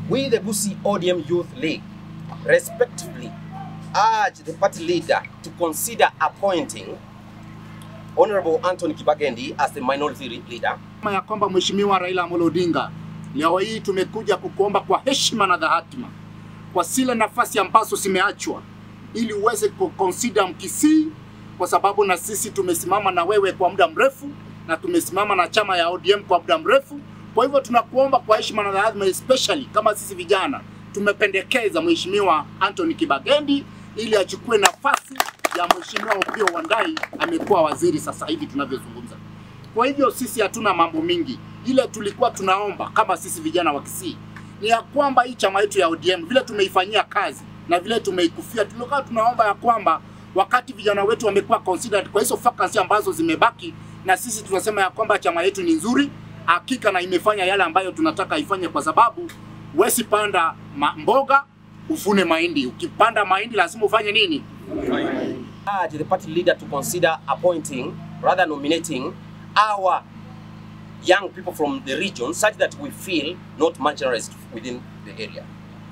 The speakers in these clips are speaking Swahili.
we the Gusii ODM Youth League respectively urge the party leader to consider appointing Honorable Anthony Kibagendi as the minority leader. Ya kwamba Mheshimiwa Raila Amolo Odinga, leo hii tumekuja kukuomba kwa heshima na dhahatima kwa zile nafasi ambazo zimeachwa ili uweze kuconsider Mkisii, kwa sababu na sisi tumesimama na wewe kwa muda mrefu na tumesimama na chama ya ODM kwa muda mrefu. Kwa hivyo tunakuomba kwa heshima na dhahatima, especially kama sisi vijana tumependekeza Mheshimiwa Anthony Kibagendi ili achukue nafasi ya Mheshimiwa Opiyo Wandayi, amekuwa waziri sasa hivi tunavyozungumza. Kwa hivyo sisi hatuna mambo mingi. Ile tulikuwa tunaomba kama sisi vijana wa Kisii ni ya kwamba hii chama yetu ya ODM vile tumeifanyia kazi na vile tumeikufia, tulikuwa tunaomba ya kwamba wakati vijana wetu wamekuwa considered kwa hizo vacancy ambazo zimebaki, na sisi tunasema ya kwamba chama yetu ni nzuri hakika na imefanya yale ambayo tunataka ifanye, kwa sababu wesi panda mboga ufune mahindi. Ukipanda mahindi lazima ufanye nini? Urge the party leader to consider appointing, rather nominating, our young people from the region such that we feel not marginalized within the area.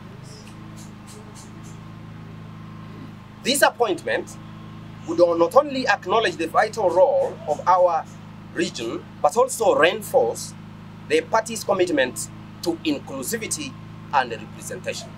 This appointment would not only acknowledge the vital role of our region, but also reinforce the party's commitment to inclusivity and representation.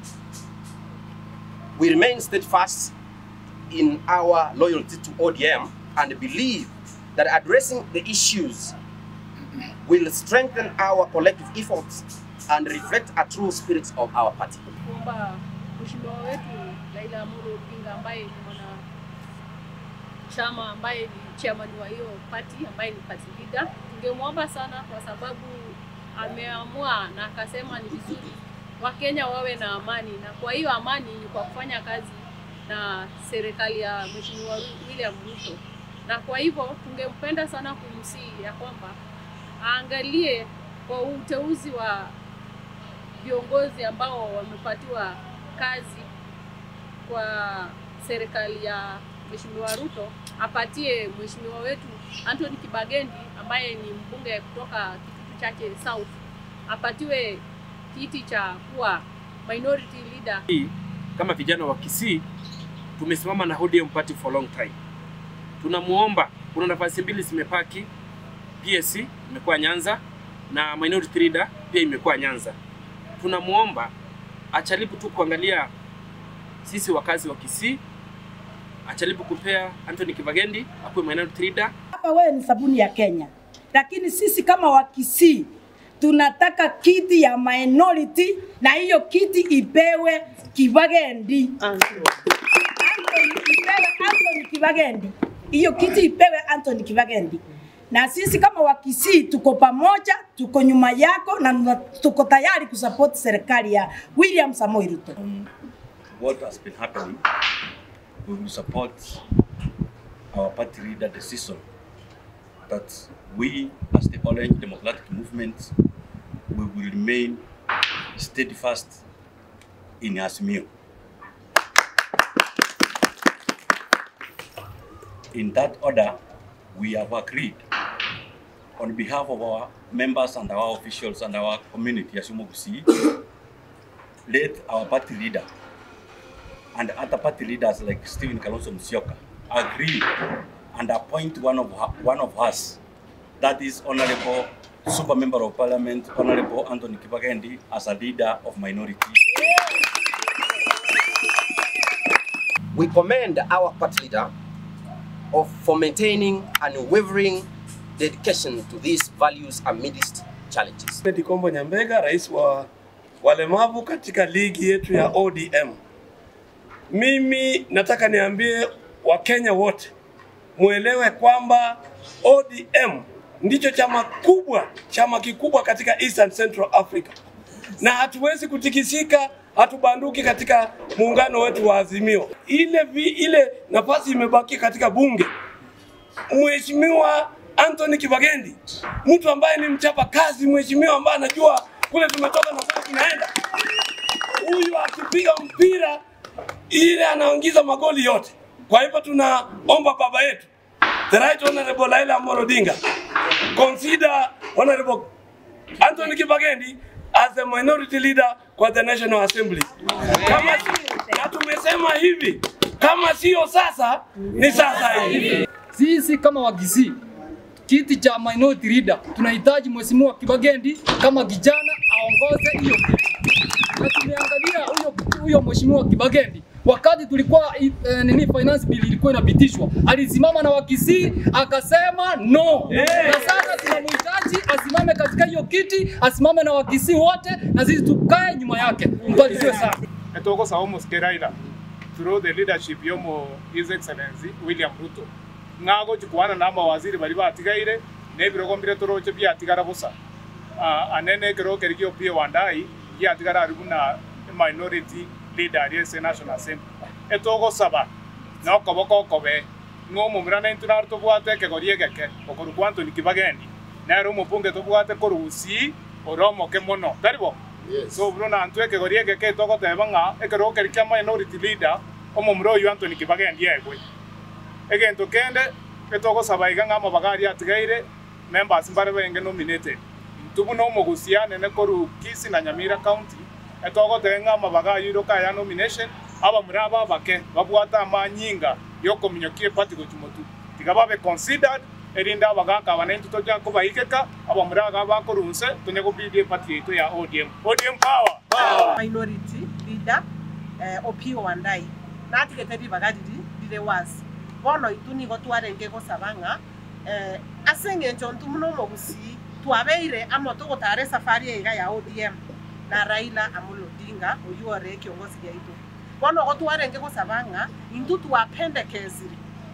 We remain steadfast in our loyalty to ODM and believe that addressing the issues will strengthen our collective efforts and reflect a true spirit of our party. Mheshimiwa wetu Raila Amolo Odinga ambaye ni mwana chama ambaye ni chairman wa hiyo party ambaye ni party leader, tungemwomba sana kwa sababu ameamua na akasema ni vizuri Wakenya wawe na amani, na kwa hiyo amani ni kwa kufanya kazi na serikali ya Mheshimiwa William Ruto. Na kwa hivyo tungempenda sana kumsihi ya kwamba aangalie kwa uteuzi wa viongozi ambao wamepatiwa kazi kwa serikali ya Mheshimiwa Ruto, apatie Mheshimiwa wetu Anthony Kibagendi ambaye ni mbunge kutoka Kitutu chake South, apatiwe kiti cha kuwa minority leader. Kama vijana wa Kisii tumesimama na ODM party for long time. Tunamuomba, kuna nafasi mbili zimepaki, PSC imekuwa Nyanza na minority leader pia imekuwa Nyanza. Tunamuomba achalibu tu kuangalia sisi wakazi wa Kisii, achalibu kupea Anthony Kibagendi akuwe minority leader. Hapa wewe ni sabuni ya Kenya, lakini sisi kama wa Kisii tunataka kiti ya minority, na hiyo kiti ipewe Kibagendi. Anthony Kibagendi. Hiyo kiti ipewe Anthony Kibagendi. Na sisi kama wa Kisii tuko pamoja, tuko nyuma yako na tuko tayari kusupport serikali ya William Samoei Ruto. What has been happening, we will support our party leader decision that we as the Orange Democratic Movement we will remain steadfast in Azimio. In that order, we have agreed on behalf of our members and our officials and our community as Gusii, let our party leader and other party leaders like Stephen Kalonzo Musyoka agree and appoint one of us, that is Honorable Super Member of Parliament, Honorable Anthony Kibagendi, as a leader of minority. We commend our party leader for maintaining unwavering dedication to these values amidst challenges. Kombo Nyambega, rais wa walemavu katika ligi yetu ya ODM. Mimi nataka niambie Wakenya wote muelewe kwamba ODM ndicho chama kikubwa katika East and Central Africa. Na hatuwezi kutikisika, hatubanduki katika muungano wetu wa Azimio. Ile nafasi imebaki katika bunge. Mheshimiwa Anthony Kibagendi, mtu ambaye ni mchapa kazi, mheshimiwa ambaye anajua kule tumetoka na kule tunaenda. Huyu akipiga mpira ile anaingiza magoli yote. Kwa hivyo tunaomba baba yetu, the right honorable Raila Amolo Odinga, consider honorable Anthony Kibagendi as the minority leader kwa the National Assembly. Kama na tumesema hivi, kama sio sasa ni sasa hivi. Sisi kama Wagusii kiti cha minority leader tunahitaji Mheshimiwa Kibagendi kama kijana aongoze hiyo kiti. Na tumeangalia huyo Mheshimiwa Kibagendi wakati tulikuwa finance bill ilikuwa inapitishwa, alisimama na Wagusii akasema no. Na sasa tunamhitaji asimame katika hiyo kiti, asimame na Wagusii wote na sisi tukae nyuma yake. Mbarikiwe sana. Etoko saumu skeraida through the leadership yomo His Excellency William Ruto. Ngago chukwana na mawaziri bali batigaire nebiro mbire toroche bya tigara busa. Anene kero kerikio pia wandai ya tigara aribuna minority leader yes National Assembly. Etoko saba na okoboko kobe ngomo mrana intunar to bwate ke gorie keke okoru kwanto ni Kibagendi na ro mupunge to bwate korusi oromo ke mono taribo. Yes. So brona antwe ke gorie keke toko tebanga ekero kerikia minority leader omomro yu Anthony Kibagendi egwe. Egento kende etoko saba iganga mabagari atigaire members mbare benge nominated. Tubuno omogusiane ne koru Gusii na Nyamira County etoko tenga mabagari ro kaya nomination aba muraba bake babwata amanyinga yoko minyokie party gochimotu tigababe considered erinda bagaka banentu toja ko bahikeka aba muraga bakorunse tunego bidie party yetu ya ODM power minority leader opio wandai nati ketebi bagadidi dile was bono ituni go twarenge go sabanga asenge ntontu muno Gusii twabeire amoto gotare safari ega ya ODM na Raila Amolo Odinga oyuore kiongozi yaitu bono go twarenge go sabanga intu twapendekezire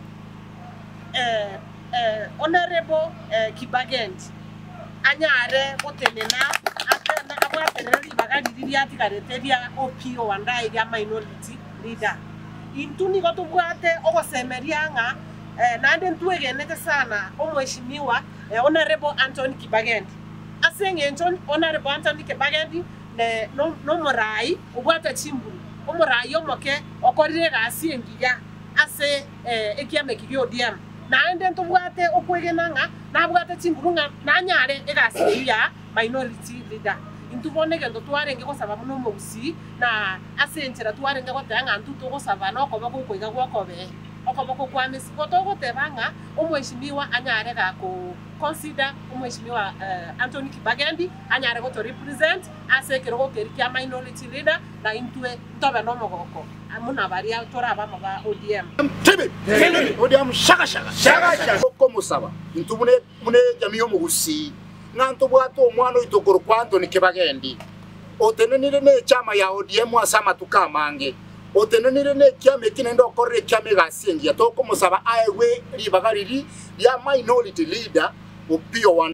honorable Kibagendi anyare gotenena akenda kabwaterera libagadidi lyatikareteria opio wandai ya minority leader intuni go tubwate ogosemeria nga nande ntwegenete sana omweshimiwa honorable Anthony Kibagendi asenge honorable Anthony Kibagendi ne no morai obwata chimburu omorai omoke okorire gasi engiya ase ekiame kigi ODM nande ntubwate okwegenanga nabwate chimburu nga nanyare egasi ya minority leader intubone gendo twarenge go saba muno Gusii na asenchera twarenge go tanga ntuto go saba no ko bako koiga gwo kobe okoboko kwa mesi goto go tebanga omweshimiwa anyare ga ko consider omweshimiwa Anthony Kibagendi anyare go to represent asekero go kerikia minority leader na intwe ntobe no mogoko amuna baria toraba maba ODM ODM shaka ko musaba intubune jamiyo Gusii nanto bwato omwana itogoro kwanto ni Kibagendi otenenire ne chama ya ODM asama tukamange otenenire ne kiame kinendo korre kiame gasingia toko musaba aiwe libagariri ya minority leader opio